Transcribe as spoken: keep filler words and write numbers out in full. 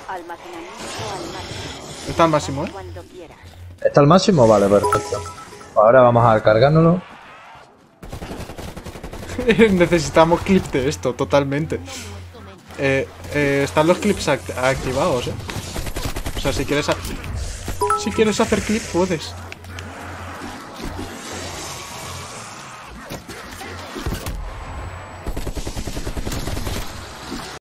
Está al máximo, ¿eh? ¿Está al máximo? Vale, perfecto. Ahora vamos a cargárnoslo. Necesitamos clips de esto, totalmente. Eh, eh, están los clips act activados, ¿eh? O sea, si quieres... Si quieres hacer clip, puedes.